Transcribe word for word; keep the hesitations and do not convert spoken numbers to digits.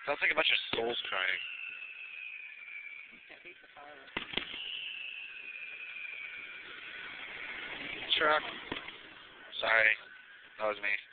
Sounds like a bunch of souls crying. Truck. Sorry. That was me.